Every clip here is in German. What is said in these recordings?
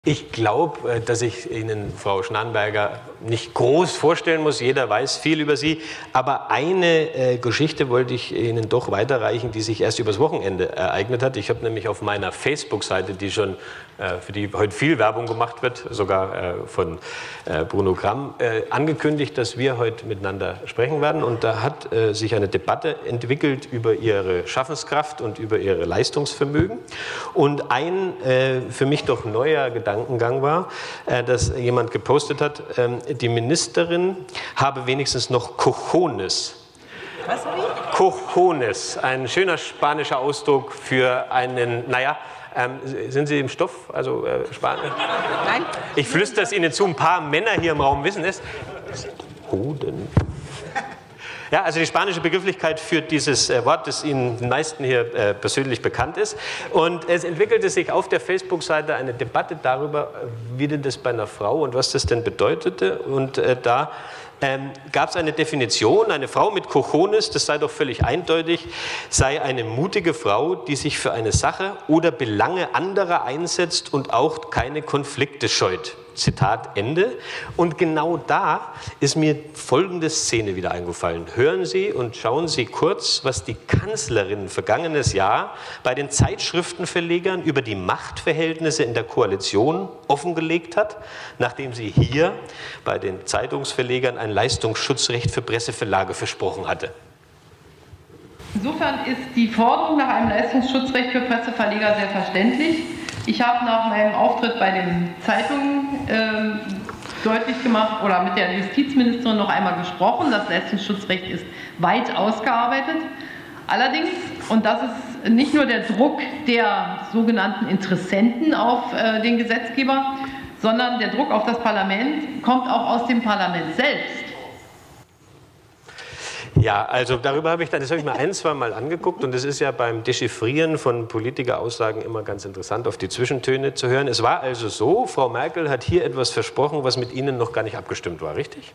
Ich glaube, dass ich Ihnen, Frau Schnarrenberger, nicht groß vorstellen muss. Jeder weiß viel über Sie. Aber eine Geschichte wollte ich Ihnen doch weiterreichen, die sich erst übers Wochenende ereignet hat. Ich habe nämlich auf meiner Facebook-Seite, für die heute viel Werbung gemacht wird, sogar von Bruno Gramm, angekündigt, dass wir heute miteinander sprechen werden. Und da hat sich eine Debatte entwickelt über Ihre Schaffenskraft und über Ihre Leistungsvermögen. Und ein für mich doch neuer Gedankengang war, dass jemand gepostet hat, die Ministerin habe wenigstens noch Cojones. Was habe ich? Cojones, ein schöner spanischer Ausdruck für einen, naja, sind Sie im Stoff, also Spanisch? Nein. Ich flüstere es Ihnen zu, ein paar Männer hier im Raum wissen es. Hoden. Ja, also die spanische Begrifflichkeit für dieses Wort, das Ihnen den meisten hier persönlich bekannt ist. Und es entwickelte sich auf der Facebook-Seite eine Debatte darüber, wie denn das bei einer Frau und was das denn bedeutete. Und da gab es eine Definition, eine Frau mit Cojones, das sei doch völlig eindeutig, sei eine mutige Frau, die sich für eine Sache oder Belange anderer einsetzt und auch keine Konflikte scheut. Zitat Ende. Und genau da ist mir folgende Szene wieder eingefallen. Hören Sie und schauen Sie kurz, was die Kanzlerin vergangenes Jahr bei den Zeitschriftenverlegern über die Machtverhältnisse in der Koalition offengelegt hat, nachdem sie hier bei den Zeitungsverlegern ein Leistungsschutzrecht für Presseverlage versprochen hatte. Insofern ist die Forderung nach einem Leistungsschutzrecht für Presseverleger sehr verständlich. Ich habe nach meinem Auftritt bei den Zeitungen deutlich gemacht oder mit der Justizministerin noch einmal gesprochen, das Leistungsschutzrecht ist weit ausgearbeitet. Allerdings, und das ist nicht nur der Druck der sogenannten Interessenten auf den Gesetzgeber, sondern der Druck auf das Parlament kommt auch aus dem Parlament selbst. Ja, also darüber habe ich dann, das habe ich mir ein, zwei Mal angeguckt und es ist ja beim Dechiffrieren von Politikeraussagen immer ganz interessant, auf die Zwischentöne zu hören. Es war also so, Frau Merkel hat hier etwas versprochen, was mit Ihnen noch gar nicht abgestimmt war, richtig?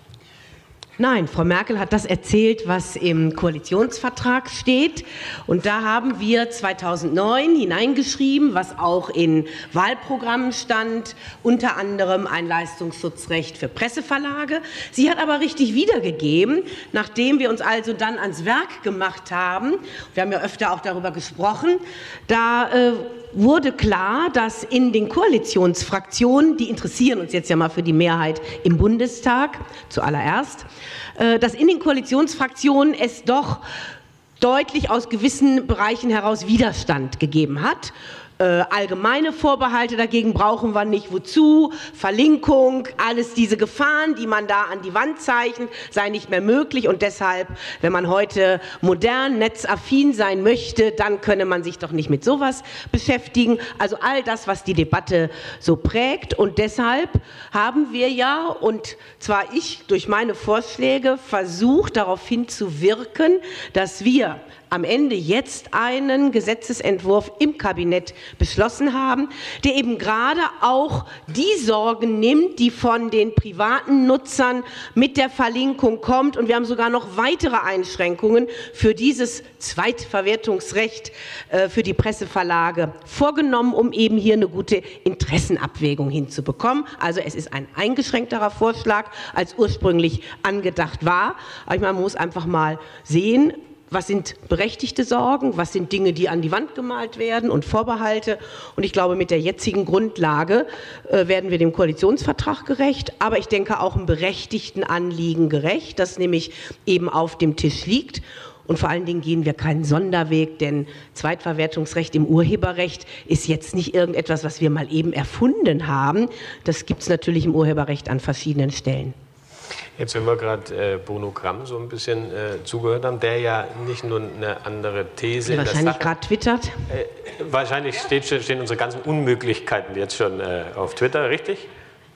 Nein, Frau Merkel hat das erzählt, was im Koalitionsvertrag steht. Und da haben wir 2009 hineingeschrieben, was auch in Wahlprogrammen stand, unter anderem ein Leistungsschutzrecht für Presseverlage. Sie hat aber richtig wiedergegeben, nachdem wir uns also dann ans Werk gemacht haben, wir haben ja öfter auch darüber gesprochen, da wurde klar, dass in den Koalitionsfraktionen, die interessieren uns jetzt ja mal für die Mehrheit im Bundestag zuallererst, dass in den Koalitionsfraktionen es doch deutlich aus gewissen Bereichen heraus Widerstand gegeben hat. Allgemeine Vorbehalte dagegen brauchen wir nicht. Wozu? Verlinkung, alles diese Gefahren, die man da an die Wand zeichnet, sei nicht mehr möglich. Und deshalb, wenn man heute modern, netzaffin sein möchte, dann könne man sich doch nicht mit sowas beschäftigen. Also all das, was die Debatte so prägt. Und deshalb haben wir ja, und zwar ich durch meine Vorschläge, versucht, darauf hinzuwirken, dass wir am Ende jetzt einen Gesetzesentwurf im Kabinett beschlossen haben, der eben gerade auch die Sorgen nimmt, die von den privaten Nutzern mit der Verlinkung kommt. Und wir haben sogar noch weitere Einschränkungen für dieses Zweitverwertungsrecht für die Presseverlage vorgenommen, um eben hier eine gute Interessenabwägung hinzubekommen. Also es ist ein eingeschränkterer Vorschlag, als ursprünglich angedacht war. Aber man muss einfach mal sehen, was sind berechtigte Sorgen, was sind Dinge, die an die Wand gemalt werden und Vorbehalte. Und ich glaube, mit der jetzigen Grundlage werden wir dem Koalitionsvertrag gerecht, aber ich denke auch einem berechtigten Anliegen gerecht, das nämlich eben auf dem Tisch liegt. Und vor allen Dingen gehen wir keinen Sonderweg, denn Zweitverwertungsrecht im Urheberrecht ist jetzt nicht irgendetwas, was wir mal eben erfunden haben. Das gibt es natürlich im Urheberrecht an verschiedenen Stellen. Jetzt, wenn wir gerade Bruno Gramm so ein bisschen zugehört haben, der ja nicht nur eine andere These... Wahrscheinlich gerade twittert. Wahrscheinlich stehen unsere ganzen Unmöglichkeiten jetzt schon auf Twitter, richtig?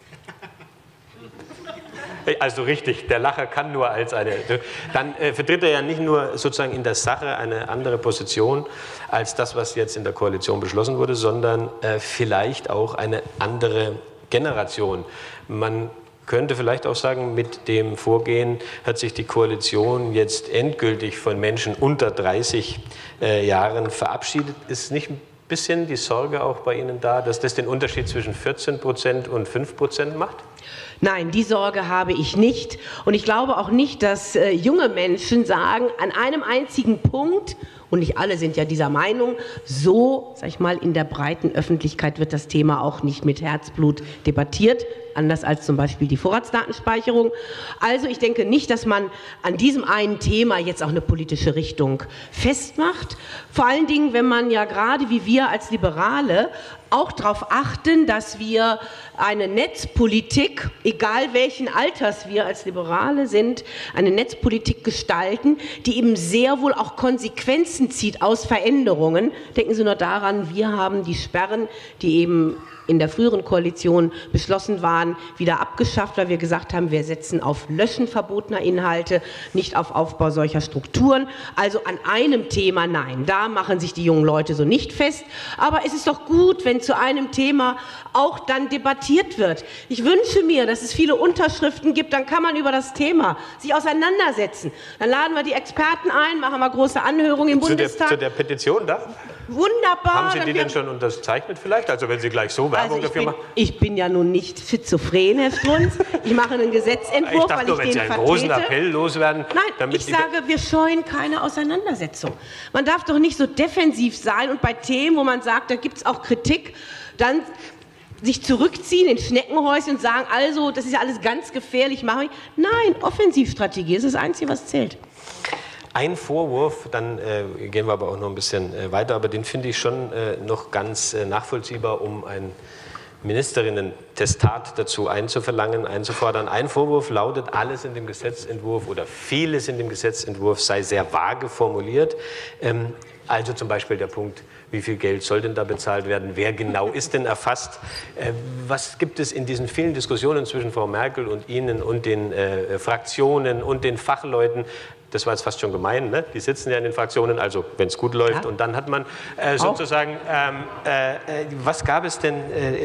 Also richtig, der Lacher kann nur als eine... Dann vertritt er ja nicht nur sozusagen in der Sache eine andere Position als das, was jetzt in der Koalition beschlossen wurde, sondern vielleicht auch eine andere Generation. Man könnte vielleicht auch sagen, mit dem Vorgehen hat sich die Koalition jetzt endgültig von Menschen unter 30 Jahren verabschiedet. Ist nicht ein bisschen die Sorge auch bei Ihnen da, dass das den Unterschied zwischen 14% und 5% macht? Nein, die Sorge habe ich nicht. Und ich glaube auch nicht, dass junge Menschen sagen, an einem einzigen Punkt, und nicht alle sind ja dieser Meinung, so, sag ich mal, in der breiten Öffentlichkeit wird das Thema auch nicht mit Herzblut debattiert, anders als zum Beispiel die Vorratsdatenspeicherung. Also ich denke nicht, dass man an diesem einen Thema jetzt auch eine politische Richtung festmacht. Vor allen Dingen, wenn man ja gerade wie wir als Liberale auch darauf achten, dass wir eine Netzpolitik, egal welchen Alters wir als Liberale sind, eine Netzpolitik gestalten, die eben sehr wohl auch Konsequenzen zieht aus Veränderungen. Denken Sie nur daran, wir haben die Sperren, die eben in der früheren Koalition beschlossen waren, wieder abgeschafft, weil wir gesagt haben, wir setzen auf Löschen verbotener Inhalte, nicht auf Aufbau solcher Strukturen. Also an einem Thema nein, da machen sich die jungen Leute so nicht fest. Aber es ist doch gut, wenn zu einem Thema auch dann debattiert wird. Ich wünsche mir, dass es viele Unterschriften gibt, dann kann man über das Thema sich auseinandersetzen. Dann laden wir die Experten ein, machen wir große Anhörungen im Bundestag. Zu der Petition da? Wunderbar. Haben Sie die denn schon unterzeichnet vielleicht? Also wenn Sie gleich so Werbung dafür machen? Ich bin ja nun nicht schizophren, Herr Strunz. Ich mache einen Gesetzentwurf, ich dachte nur, wenn Sie einen großen Appell loswerden. Nein, ich sage, wir scheuen keine Auseinandersetzung. Man darf doch nicht so defensiv sein und bei Themen, wo man sagt, da gibt es auch Kritik, dann sich zurückziehen in Schneckenhäuschen und sagen, also, das ist ja alles ganz gefährlich, mache ich. Nein, Offensivstrategie ist das Einzige, was zählt. Ein Vorwurf, dann gehen wir aber auch noch ein bisschen weiter, aber den finde ich schon noch ganz nachvollziehbar, um ein Ministerinnen-Testat dazu einzufordern. Ein Vorwurf lautet, alles in dem Gesetzentwurf oder vieles in dem Gesetzentwurf sei sehr vage formuliert. Also zum Beispiel der Punkt, wie viel Geld soll denn da bezahlt werden, wer genau ist denn erfasst. Was gibt es in diesen vielen Diskussionen zwischen Frau Merkel und Ihnen und den Fraktionen und den Fachleuten? Das war jetzt fast schon gemein, ne? Die sitzen ja in den Fraktionen, also wenn es gut läuft. Ja. Und dann hat man sozusagen, was gab es denn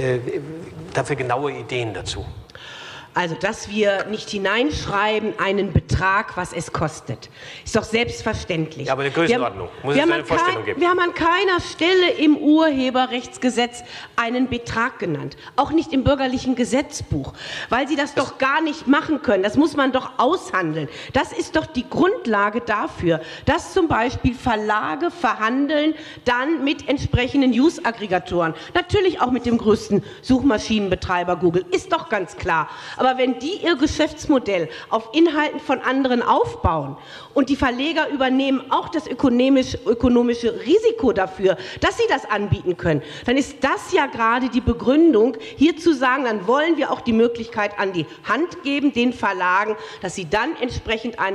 dafür genaue Ideen dazu? Also, dass wir nicht hineinschreiben, einen Betrag, was es kostet. Ist doch selbstverständlich. Ja, aber eine Größenordnung. Muss es eine Vorstellung geben? Wir haben an keiner Stelle im Urheberrechtsgesetz einen Betrag genannt. Auch nicht im bürgerlichen Gesetzbuch. Weil Sie das doch gar nicht machen können. Das muss man doch aushandeln. Das ist doch die Grundlage dafür, dass zum Beispiel Verlage verhandeln dann mit entsprechenden News-Aggregatoren. Natürlich auch mit dem größten Suchmaschinenbetreiber Google. Ist doch ganz klar. Aber wenn die ihr Geschäftsmodell auf Inhalten von anderen aufbauen und die Verleger übernehmen auch das ökonomische Risiko dafür, dass sie das anbieten können, dann ist das ja gerade die Begründung, hier zu sagen, dann wollen wir auch die Möglichkeit an die Hand geben, den Verlagen, dass sie dann entsprechend eine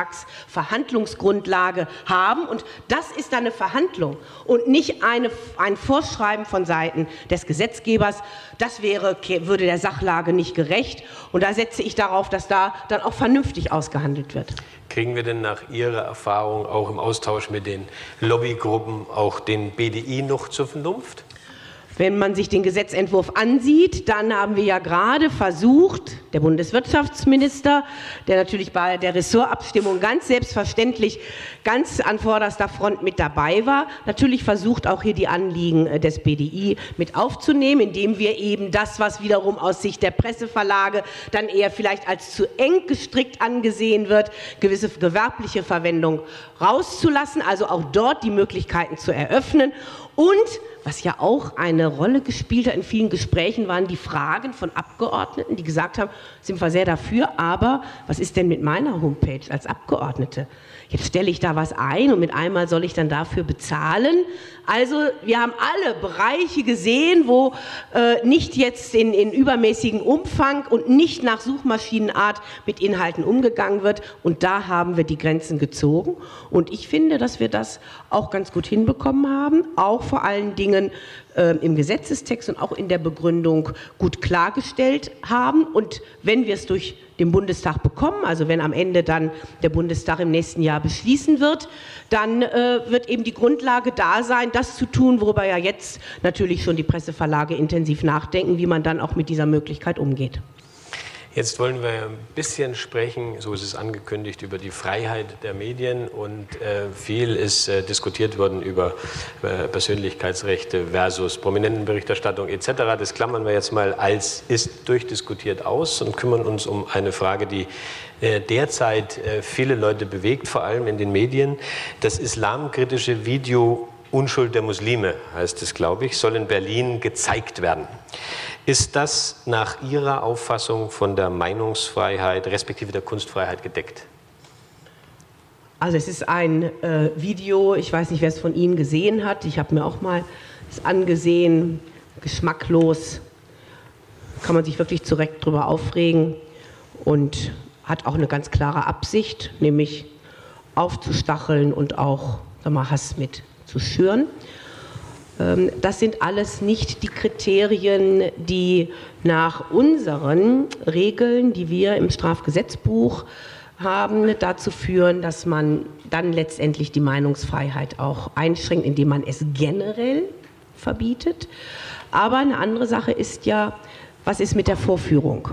Vertragsverhandlungsgrundlage haben. Und das ist dann eine Verhandlung und nicht ein Vorschreiben von Seiten des Gesetzgebers. Das würde der Sachlage nicht gerecht. Und da setze ich darauf, dass da dann auch vernünftig ausgehandelt wird. Kriegen wir denn nach Ihrer Erfahrung auch im Austausch mit den Lobbygruppen auch den BDI noch zur Vernunft? Wenn man sich den Gesetzentwurf ansieht, dann haben wir ja gerade versucht, der Bundeswirtschaftsminister, der natürlich bei der Ressortabstimmung ganz selbstverständlich ganz an vorderster Front mit dabei war, natürlich versucht auch hier die Anliegen des BDI mit aufzunehmen, indem wir eben das, was wiederum aus Sicht der Presseverlage dann eher vielleicht als zu eng gestrickt angesehen wird, gewisse gewerbliche Verwendung rauszulassen, also auch dort die Möglichkeiten zu eröffnen. Und was ja auch eine Rolle gespielt hat in vielen Gesprächen, waren die Fragen von Abgeordneten, die gesagt haben, sind wir sehr dafür, aber was ist denn mit meiner Homepage als Abgeordnete? Jetzt stelle ich da was ein und mit einmal soll ich dann dafür bezahlen. Also wir haben alle Bereiche gesehen, wo nicht jetzt in übermäßigem Umfang und nicht nach Suchmaschinenart mit Inhalten umgegangen wird. Und da haben wir die Grenzen gezogen. Und ich finde, dass wir das auch ganz gut hinbekommen haben, auch vor allen Dingen im Gesetzestext und auch in der Begründung gut klargestellt haben. Und wenn wir es durch den Bundestag bekommen, also wenn am Ende dann der Bundestag im nächsten Jahr beschließen wird, dann wird eben die Grundlage da sein, das zu tun, worüber ja jetzt natürlich schon die Presseverlage intensiv nachdenken, wie man dann auch mit dieser Möglichkeit umgeht. Jetzt wollen wir ein bisschen sprechen, so ist es angekündigt, über die Freiheit der Medien und viel ist diskutiert worden über Persönlichkeitsrechte versus Prominentenberichterstattung etc. Das klammern wir jetzt mal als ist durchdiskutiert aus und kümmern uns um eine Frage, die derzeit viele Leute bewegt, vor allem in den Medien. Das islamkritische Video Unschuld der Muslime, heißt es, glaube ich, soll in Berlin gezeigt werden. Ist das nach Ihrer Auffassung von der Meinungsfreiheit respektive der Kunstfreiheit gedeckt? Also es ist ein Video, ich weiß nicht, wer es von Ihnen gesehen hat, ich habe mir auch mal das angesehen, geschmacklos, kann man sich wirklich zu Recht drüber aufregen und hat auch eine ganz klare Absicht, nämlich aufzustacheln und auch, sag mal, Hass mit zu schüren. Das sind alles nicht die Kriterien, die nach unseren Regeln, die wir im Strafgesetzbuch haben, dazu führen, dass man dann letztendlich die Meinungsfreiheit auch einschränkt, indem man es generell verbietet. Aber eine andere Sache ist ja, was ist mit der Vorführung?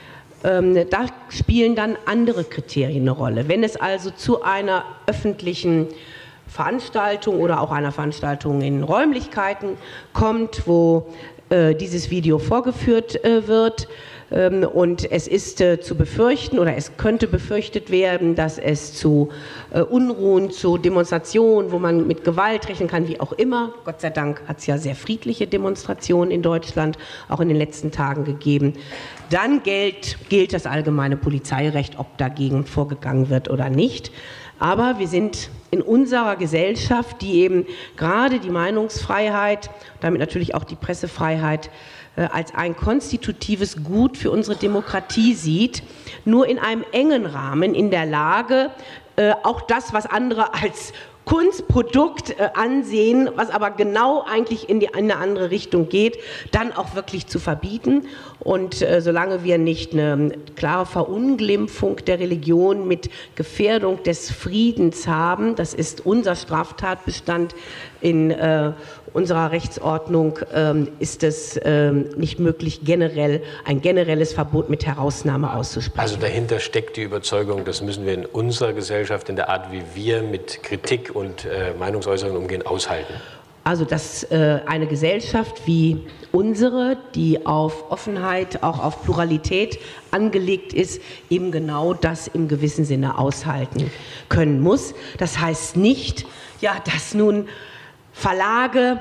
Da spielen dann andere Kriterien eine Rolle. Wenn es also zu einer öffentlichen Veranstaltung oder auch einer Veranstaltung in Räumlichkeiten kommt, wo dieses Video vorgeführt wird und es ist zu befürchten oder es könnte befürchtet werden, dass es zu Unruhen, zu Demonstrationen, wo man mit Gewalt rechnen kann, wie auch immer. Gott sei Dank hat es ja sehr friedliche Demonstrationen in Deutschland auch in den letzten Tagen gegeben. Dann gilt das allgemeine Polizeirecht, ob dagegen vorgegangen wird oder nicht. Aber wir sind in unserer Gesellschaft, die eben gerade die Meinungsfreiheit, damit natürlich auch die Pressefreiheit als ein konstitutives Gut für unsere Demokratie sieht, nur in einem engen Rahmen in der Lage, auch das, was andere als Kunstprodukt ansehen, was aber genau eigentlich in eine andere Richtung geht, dann auch wirklich zu verbieten. Und solange wir nicht eine klare Verunglimpfung der Religion mit Gefährdung des Friedens haben, das ist unser Straftatbestand in unserer Rechtsordnung, ist es nicht möglich, ein generelles Verbot mit Herausnahme auszusprechen. Also dahinter steckt die Überzeugung, das müssen wir in unserer Gesellschaft, in der Art, wie wir mit Kritik und Meinungsäußerungen umgehen, aushalten. Also dass eine Gesellschaft wie unsere, die auf Offenheit, auch auf Pluralität angelegt ist, eben genau das im gewissen Sinne aushalten können muss. Das heißt nicht, ja, dass nun Verlage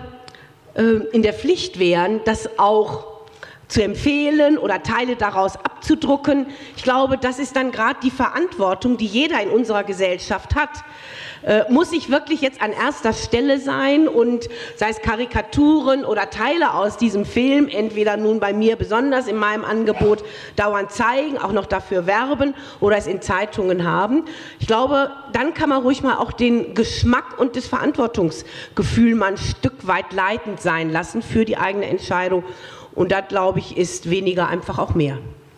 in der Pflicht wären, das auch zu empfehlen oder Teile daraus abzudrucken. Ich glaube, das ist dann gerade die Verantwortung, die jeder in unserer Gesellschaft hat. Muss ich wirklich jetzt an erster Stelle sein und sei es Karikaturen oder Teile aus diesem Film, entweder nun bei mir besonders in meinem Angebot dauernd zeigen, auch noch dafür werben oder es in Zeitungen haben. Ich glaube, dann kann man ruhig mal auch den Geschmack und das Verantwortungsgefühl mal ein Stück weit leitend sein lassen für die eigene Entscheidung. Und das, glaube ich, ist weniger einfach auch mehr.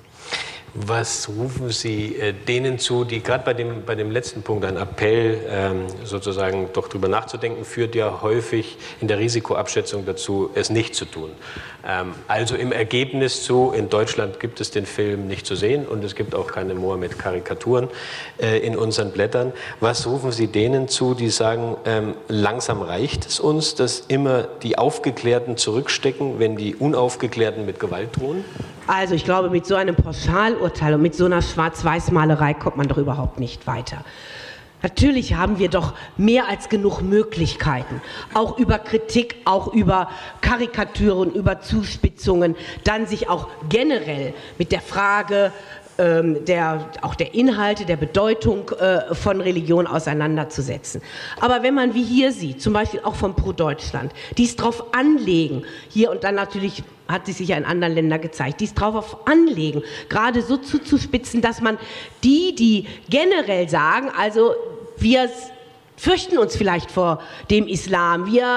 Was rufen Sie denen zu, die gerade bei dem letzten Punkt, ein Appell sozusagen doch drüber nachzudenken, führt ja häufig in der Risikoabschätzung dazu, es nicht zu tun. Also im Ergebnis in Deutschland gibt es den Film nicht zu sehen und es gibt auch keine Mohammed-Karikaturen in unseren Blättern. Was rufen Sie denen zu, die sagen, langsam reicht es uns, dass immer die Aufgeklärten zurückstecken, wenn die Unaufgeklärten mit Gewalt drohen? Also ich glaube, mit so einem Pauschalurteil und mit so einer Schwarz-Weiß-Malerei kommt man doch überhaupt nicht weiter. Natürlich haben wir doch mehr als genug Möglichkeiten, auch über Kritik, auch über Karikaturen, über Zuspitzungen, dann sich auch generell mit der Frage auch der Inhalte, der Bedeutung von Religion auseinanderzusetzen. Aber wenn man wie hier sieht, zum Beispiel auch von Pro Deutschland, die es drauf anlegen, hier und dann natürlich hat sich ja in anderen Ländern gezeigt, die es drauf anlegen, gerade so zuzuspitzen, dass man die generell sagen, also wir fürchten uns vielleicht vor dem Islam, wir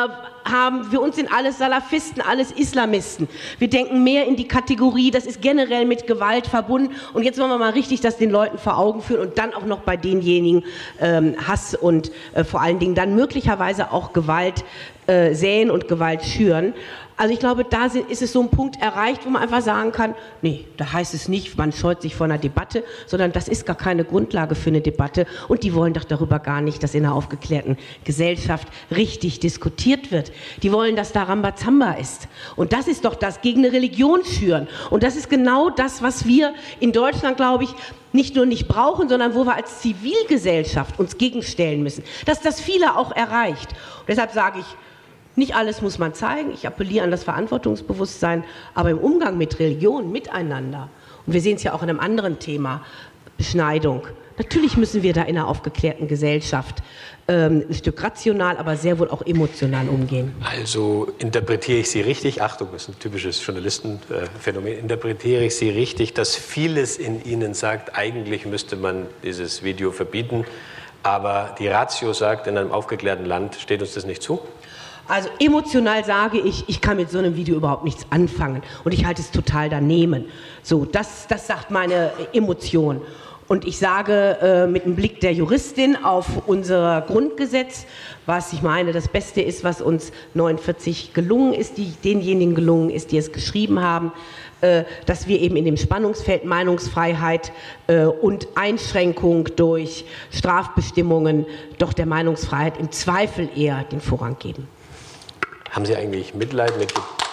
für uns sind alles Salafisten, alles Islamisten. Wir denken mehr in die Kategorie, das ist generell mit Gewalt verbunden. Und jetzt wollen wir mal richtig das den Leuten vor Augen führen und dann auch noch bei denjenigen Hass und vor allen Dingen dann möglicherweise auch Gewalt säen und Gewalt schüren. Also ich glaube, da ist es so ein Punkt erreicht, wo man einfach sagen kann, nee, da heißt es nicht, man scheut sich vor einer Debatte, sondern das ist gar keine Grundlage für eine Debatte und die wollen doch darüber gar nicht, dass in einer aufgeklärten Gesellschaft richtig diskutiert wird. Die wollen, dass da Rambazamba ist. Und das ist doch das, gegen eine Religion schüren. Und das ist genau das, was wir in Deutschland, glaube ich, nicht nur nicht brauchen, sondern wo wir als Zivilgesellschaft uns gegenstellen müssen. Dass das viele auch erreicht. Und deshalb sage ich, nicht alles muss man zeigen, ich appelliere an das Verantwortungsbewusstsein, aber im Umgang mit Religion, miteinander, und wir sehen es ja auch in einem anderen Thema, Beschneidung, natürlich müssen wir da in einer aufgeklärten Gesellschaft ein Stück rational, aber sehr wohl auch emotional umgehen. Also interpretiere ich Sie richtig, Achtung, das ist ein typisches Journalistenphänomen, interpretiere ich Sie richtig, dass vieles in Ihnen sagt, eigentlich müsste man dieses Video verbieten, aber die Ratio sagt, in einem aufgeklärten Land steht uns das nicht zu? Also emotional sage ich, ich kann mit so einem Video überhaupt nichts anfangen und ich halte es total daneben. So, das sagt meine Emotion. Und ich sage mit dem Blick der Juristin auf unser Grundgesetz, was ich meine, das Beste ist, was uns 49 gelungen ist, denjenigen gelungen ist, die es geschrieben haben, dass wir eben in dem Spannungsfeld Meinungsfreiheit und Einschränkung durch Strafbestimmungen doch der Meinungsfreiheit im Zweifel eher den Vorrang geben. Haben Sie eigentlich Mitleid mit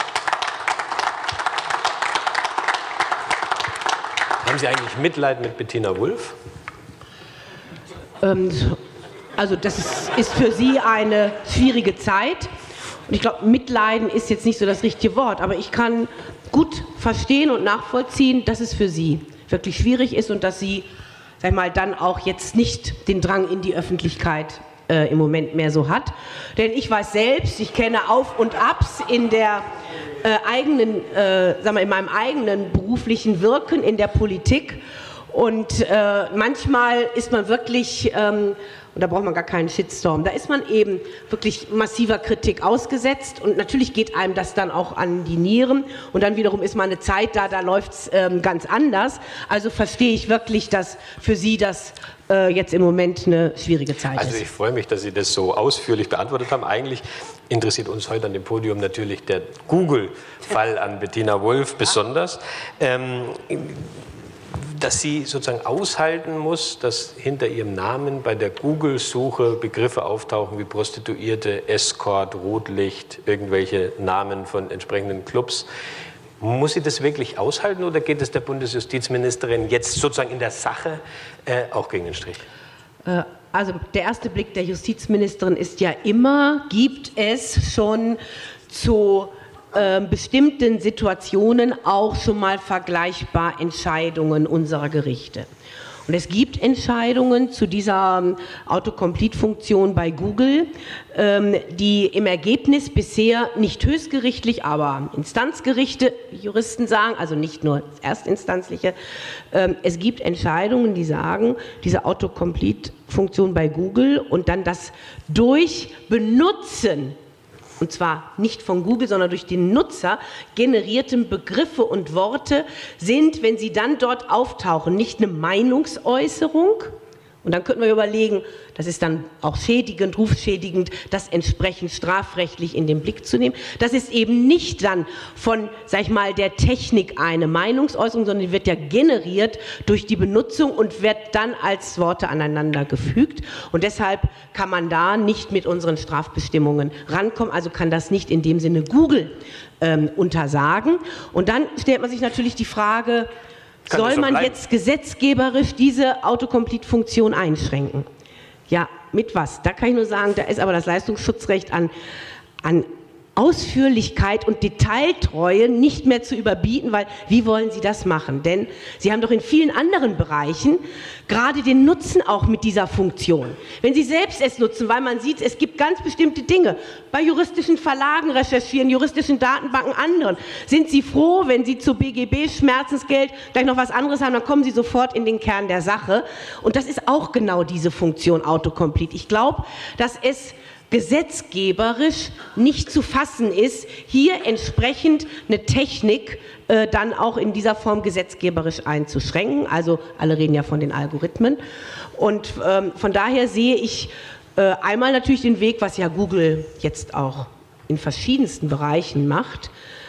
Bettina Wulff? Also das ist für sie eine schwierige Zeit. Und ich glaube, Mitleiden ist jetzt nicht so das richtige Wort, aber ich kann gut verstehen und nachvollziehen, dass es für sie wirklich schwierig ist und dass sie, sag ich mal, dann auch jetzt nicht den Drang in die Öffentlichkeit im Moment mehr so hat. Denn ich weiß selbst, ich kenne Auf und Abs in der in meinem eigenen beruflichen Wirken in der Politik. Und manchmal ist man wirklich, und da braucht man gar keinen Shitstorm, da ist man eben wirklich massiver Kritik ausgesetzt und natürlich geht einem das dann auch an die Nieren und dann wiederum ist mal eine Zeit da läuft es ganz anders. Also verstehe ich wirklich, dass für Sie das jetzt im Moment eine schwierige Zeit ist. Also ich freue mich, dass Sie das so ausführlich beantwortet haben. Eigentlich interessiert uns heute an dem Podium natürlich der Google-Fall an Bettina Wulff besonders. Dass sie sozusagen aushalten muss, dass hinter ihrem Namen bei der Google-Suche Begriffe auftauchen wie Prostituierte, Escort, Rotlicht, irgendwelche Namen von entsprechenden Clubs. Muss sie das wirklich aushalten oder geht es der Bundesjustizministerin jetzt sozusagen in der Sache auch gegen den Strich? Also der erste Blick der Justizministerin ist ja immer, gibt es schon zu bestimmten Situationen auch schon mal vergleichbar Entscheidungen unserer Gerichte. Und es gibt Entscheidungen zu dieser Autocomplete-Funktion bei Google, die im Ergebnis bisher nicht höchstgerichtlich, aber Instanzgerichte, wie Juristen sagen, also nicht nur erstinstanzliche, es gibt Entscheidungen, die sagen, diese Autocomplete-Funktion bei Google und dann das durch Benutzen, und zwar nicht von Google, sondern durch den Nutzer generierten Begriffe und Worte sind, wenn sie dann dort auftauchen, nicht eine Meinungsäußerung. Und dann könnten wir überlegen, das ist dann auch schädigend, rufschädigend, das entsprechend strafrechtlich in den Blick zu nehmen. Das ist eben nicht dann von, sag ich mal, der Technik eine Meinungsäußerung, sondern die wird ja generiert durch die Benutzung und wird dann als Worte aneinander gefügt. Und deshalb kann man da nicht mit unseren Strafbestimmungen rankommen, also kann das nicht in dem Sinne Google untersagen. Und dann stellt man sich natürlich die Frage, soll man jetzt gesetzgeberisch diese Autocomplete-Funktion einschränken? Ja, mit was? Da kann ich nur sagen, da ist aber das Leistungsschutzrecht an Ausführlichkeit und Detailtreue nicht mehr zu überbieten, weil wie wollen Sie das machen? Denn Sie haben doch in vielen anderen Bereichen gerade den Nutzen auch mit dieser Funktion. Wenn Sie selbst es nutzen, weil man sieht, es gibt ganz bestimmte Dinge, bei juristischen Verlagen recherchieren, juristischen Datenbanken, anderen, sind Sie froh, wenn Sie zu BGB, Schmerzensgeld gleich noch was anderes haben, dann kommen Sie sofort in den Kern der Sache. Und das ist auch genau diese Funktion Autocomplete. Ich glaube, dass es gesetzgeberisch nicht zu fassen ist, hier entsprechend eine Technik dann auch in dieser Form gesetzgeberisch einzuschränken. Also alle reden ja von den Algorithmen. Und von daher sehe ich einmal natürlich den Weg, was ja Google jetzt auch in verschiedensten Bereichen macht.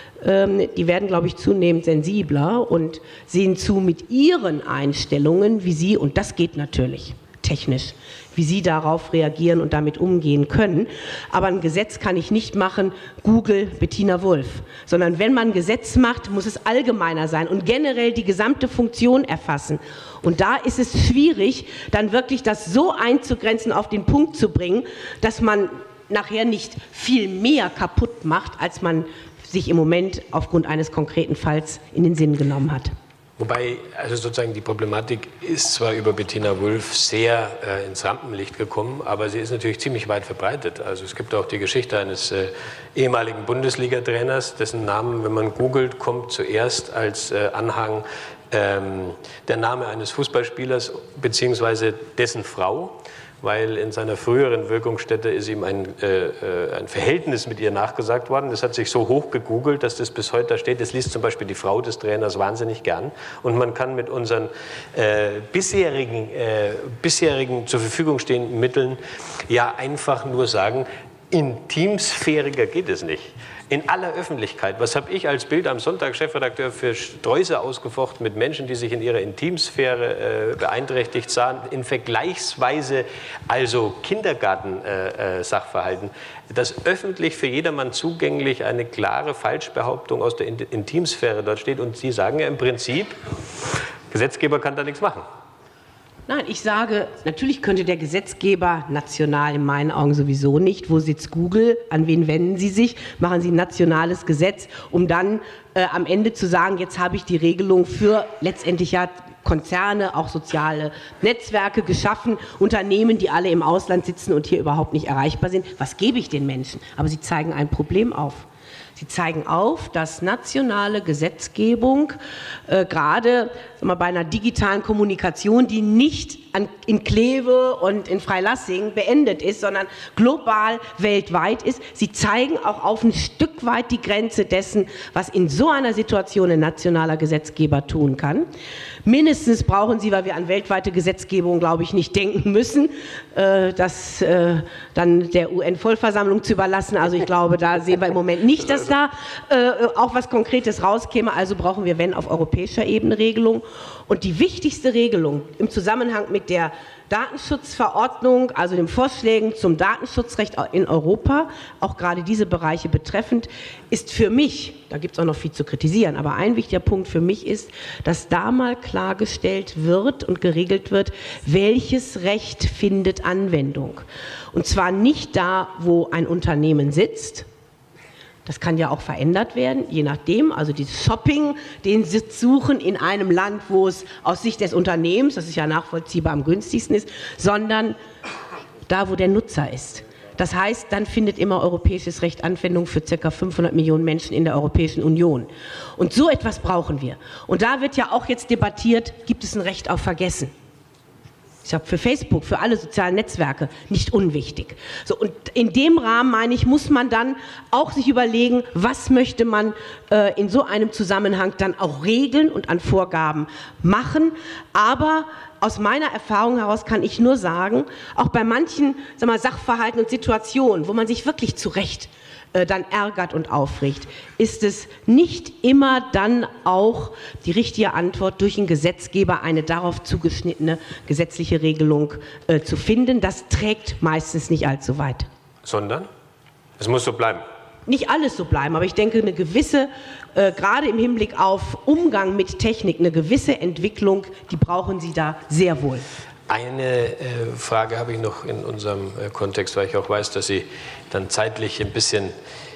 Die werden, glaube ich, zunehmend sensibler und sehen zu mit ihren Einstellungen, wie sie, und das geht natürlich technisch, wie sie darauf reagieren und damit umgehen können. Aber ein Gesetz kann ich nicht machen, Google, Bettina Wulff, sondern wenn man ein Gesetz macht, muss es allgemeiner sein und generell die gesamte Funktion erfassen. Und da ist es schwierig, dann wirklich das so einzugrenzen, auf den Punkt zu bringen, dass man nachher nicht viel mehr kaputt macht, als man sich im Moment aufgrund eines konkreten Falls in den Sinn genommen hat. Wobei, also sozusagen die Problematik ist zwar über Bettina Wulff sehr ins Rampenlicht gekommen, aber sie ist natürlich ziemlich weit verbreitet. Also es gibt auch die Geschichte eines ehemaligen Bundesliga-Trainers, dessen Namen, wenn man googelt, kommt zuerst als Anhang der Name eines Fußballspielers bzw. dessen Frau, weil in seiner früheren Wirkungsstätte ist ihm ein Verhältnis mit ihr nachgesagt worden. Das hat sich so hoch gegoogelt, dass das bis heute da steht. Das liest zum Beispiel die Frau des Trainers wahnsinnig gern. Und man kann mit unseren bisherigen zur Verfügung stehenden Mitteln ja einfach nur sagen, intimsphäriger geht es nicht. In aller Öffentlichkeit. Was habe ich als Bild am Sonntag Chefredakteur für Sträuße ausgefochten mit Menschen, die sich in ihrer Intimsphäre beeinträchtigt sahen, in vergleichsweise also Kindergarten-Sachverhalten, dass öffentlich für jedermann zugänglich eine klare Falschbehauptung aus der Intimsphäre dort steht. Und Sie sagen ja im Prinzip, Gesetzgeber kann da nichts machen. Nein, ich sage, natürlich könnte der Gesetzgeber national in meinen Augen sowieso nicht. Wo sitzt Google? An wen wenden Sie sich? Machen Sie ein nationales Gesetz, um dann am Ende zu sagen, jetzt habe ich die Regelung für letztendlich ja Konzerne, auch soziale Netzwerke geschaffen, Unternehmen, die alle im Ausland sitzen und hier überhaupt nicht erreichbar sind. Was gebe ich den Menschen? Aber sie zeigen ein Problem auf. Sie zeigen auf, dass nationale Gesetzgebung gerade bei einer digitalen Kommunikation, die nicht in Kleve und in Freilassing beendet ist, sondern global, weltweit ist, sie zeigen auch auf ein Stück weit die Grenze dessen, was in so einer Situation ein nationaler Gesetzgeber tun kann. Mindestens brauchen sie, weil wir an weltweite Gesetzgebung, glaube ich, nicht denken müssen, das dann der UN-Vollversammlung zu überlassen. Also ich glaube, da sehen wir im Moment nicht, dass da auch was Konkretes rauskäme. Also brauchen wir, wenn, auf europäischer Ebene Regelung. Und die wichtigste Regelung im Zusammenhang mit der Datenschutzverordnung, also den Vorschlägen zum Datenschutzrecht in Europa, auch gerade diese Bereiche betreffend, ist für mich, da gibt es auch noch viel zu kritisieren, aber ein wichtiger Punkt für mich ist, dass da mal klargestellt wird und geregelt wird, welches Recht findet Anwendung. Und zwar nicht da, wo ein Unternehmen sitzt. Das kann ja auch verändert werden, je nachdem. Also dieses Shopping, den Sitz suchen in einem Land, wo es aus Sicht des Unternehmens, das ist ja nachvollziehbar, am günstigsten ist, sondern da, wo der Nutzer ist. Das heißt, dann findet immer europäisches Recht Anwendung für ca. 500 Millionen Menschen in der Europäischen Union. Und so etwas brauchen wir. Und da wird ja auch jetzt debattiert, gibt es ein Recht auf Vergessen? Ich sage, für Facebook, für alle sozialen Netzwerke nicht unwichtig. So, und in dem Rahmen, meine ich, muss man dann auch sich überlegen, was möchte man in so einem Zusammenhang dann auch regeln und an Vorgaben machen. Aber aus meiner Erfahrung heraus kann ich nur sagen, auch bei manchen Sachverhalten und Situationen, wo man sich wirklich zu Recht dann ärgert und aufregt, ist es nicht immer dann auch die richtige Antwort, durch einen Gesetzgeber eine darauf zugeschnittene gesetzliche Regelung zu finden. Das trägt meistens nicht allzu weit. Sondern? Es muss so bleiben. Nicht alles so bleiben, aber ich denke, eine gewisse, gerade im Hinblick auf Umgang mit Technik, eine gewisse Entwicklung, die brauchen Sie da sehr wohl. Eine Frage habe ich noch in unserem Kontext, weil ich auch weiß, dass Sie dann zeitlich ein bisschen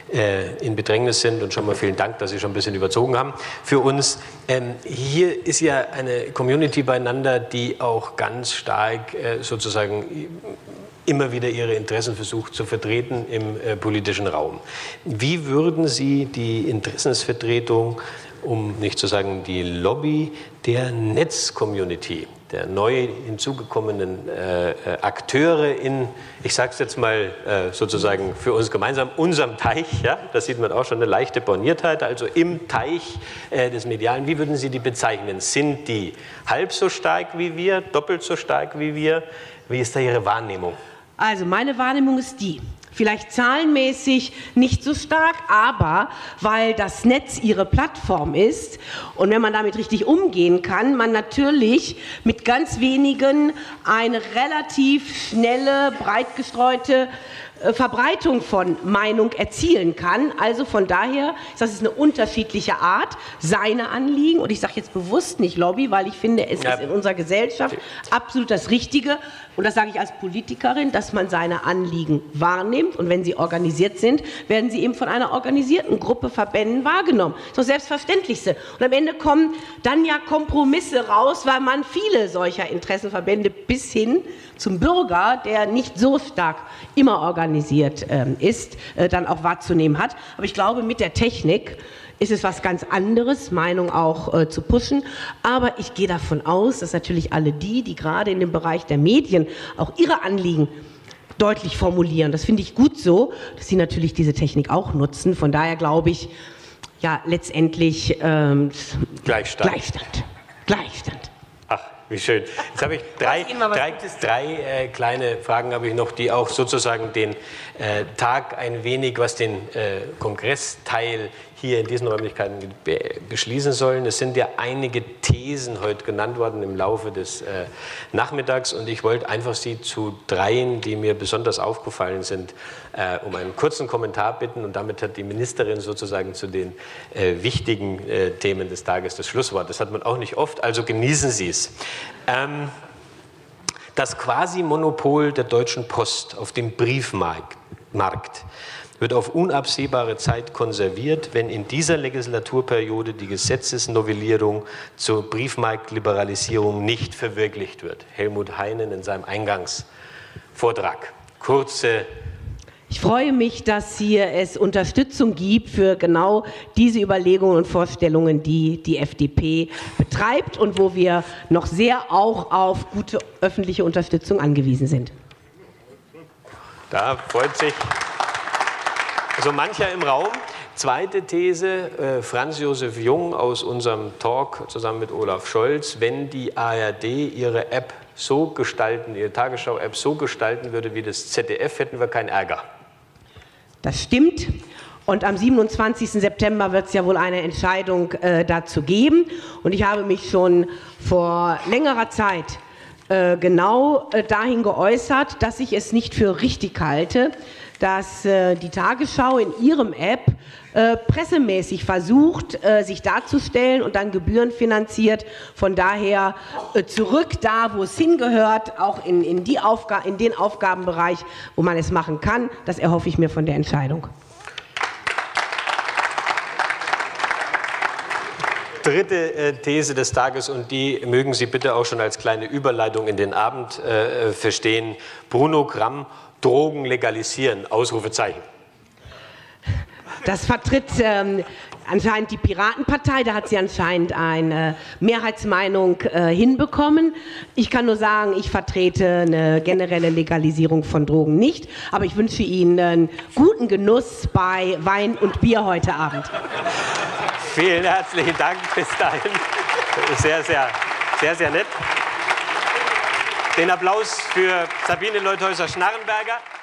in Bedrängnis sind und schon mal vielen Dank, dass Sie schon ein bisschen überzogen haben für uns. Hier ist ja eine Community beieinander, die auch ganz stark sozusagen immer wieder ihre Interessen versucht zu vertreten im politischen Raum. Wie würden Sie die Interessensvertretung, um nicht zu sagen die Lobby der Netz-Community der neu hinzugekommenen Akteure in, ich sage es jetzt mal sozusagen für uns gemeinsam, unserem Teich, ja, da sieht man auch schon eine leichte Borniertheit, also im Teich des Medialen, wie würden Sie die bezeichnen? Sind die halb so stark wie wir, doppelt so stark wie wir? Wie ist da Ihre Wahrnehmung? Also meine Wahrnehmung ist die, vielleicht zahlenmäßig nicht so stark, aber weil das Netz ihre Plattform ist und wenn man damit richtig umgehen kann, man natürlich mit ganz wenigen eine relativ schnelle, breit gestreute Verbreitung von Meinung erzielen kann. Also von daher, das ist eine unterschiedliche Art, seine Anliegen, und ich sage jetzt bewusst nicht Lobby, weil ich finde, es ist in unserer Gesellschaft absolut das Richtige, und das sage ich als Politikerin, dass man seine Anliegen wahrnimmt, und wenn sie organisiert sind, werden sie eben von einer organisierten Gruppe, Verbänden wahrgenommen. Das ist das Selbstverständlichste. Und am Ende kommen dann ja Kompromisse raus, weil man viele solcher Interessenverbände bis hin zum Bürger, der nicht so stark immer organisiert ist, dann auch wahrzunehmen hat. Aber ich glaube, mit der Technik ist es was ganz anderes, Meinung auch zu pushen. Aber ich gehe davon aus, dass natürlich alle die gerade in dem Bereich der Medien auch ihre Anliegen deutlich formulieren. Das finde ich gut so, dass sie natürlich diese Technik auch nutzen. Von daher glaube ich, ja, letztendlich Gleichstand. Ach, wie schön. Jetzt habe ich drei kleine Fragen habe ich noch, die auch sozusagen den Tag ein wenig, was den Kongressteil hier in diesen Räumlichkeiten beschließen sollen. Es sind ja einige Thesen heute genannt worden im Laufe des Nachmittags, und ich wollte einfach Sie zu dreien, die mir besonders aufgefallen sind, um einen kurzen Kommentar bitten, und damit hat die Ministerin sozusagen zu den wichtigen Themen des Tages das Schlusswort. Das hat man auch nicht oft, also genießen Sie es. Das Quasi-Monopol der Deutschen Post auf dem Briefmarkt wird auf unabsehbare Zeit konserviert, wenn in dieser Legislaturperiode die Gesetzesnovellierung zur Briefmarktliberalisierung nicht verwirklicht wird. Helmut Heinen in seinem Eingangsvortrag. Ich freue mich, dass hier es Unterstützung gibt für genau diese Überlegungen und Vorstellungen, die die FDP betreibt und wo wir noch sehr auch auf gute öffentliche Unterstützung angewiesen sind. Da freut sich so mancher im Raum. Zweite These, Franz Josef Jung aus unserem Talk zusammen mit Olaf Scholz: Wenn die ARD ihre App so gestalten, ihre Tagesschau-App so gestalten würde wie das ZDF, hätten wir keinen Ärger. Das stimmt. Und am 27. September wird es ja wohl eine Entscheidung dazu geben. Und ich habe mich schon vor längerer Zeit genau dahin geäußert, dass ich es nicht für richtig halte, dass die Tagesschau in ihrem App pressemäßig versucht, sich darzustellen und dann gebührenfinanziert. Von daher zurück da, wo es hingehört, auch in den Aufgabenbereich, wo man es machen kann. Das erhoffe ich mir von der Entscheidung. Dritte These des Tages, und die mögen Sie bitte auch schon als kleine Überleitung in den Abend verstehen. Bruno Gramm: Drogen legalisieren, Ausrufezeichen. Das vertritt anscheinend die Piratenpartei, da hat sie anscheinend eine Mehrheitsmeinung hinbekommen. Ich kann nur sagen, ich vertrete eine generelle Legalisierung von Drogen nicht, aber ich wünsche Ihnen einen guten Genuss bei Wein und Bier heute Abend. Vielen herzlichen Dank, bis dahin. Sehr, sehr nett. Den Applaus für Sabine Leuthäuser-Schnarrenberger.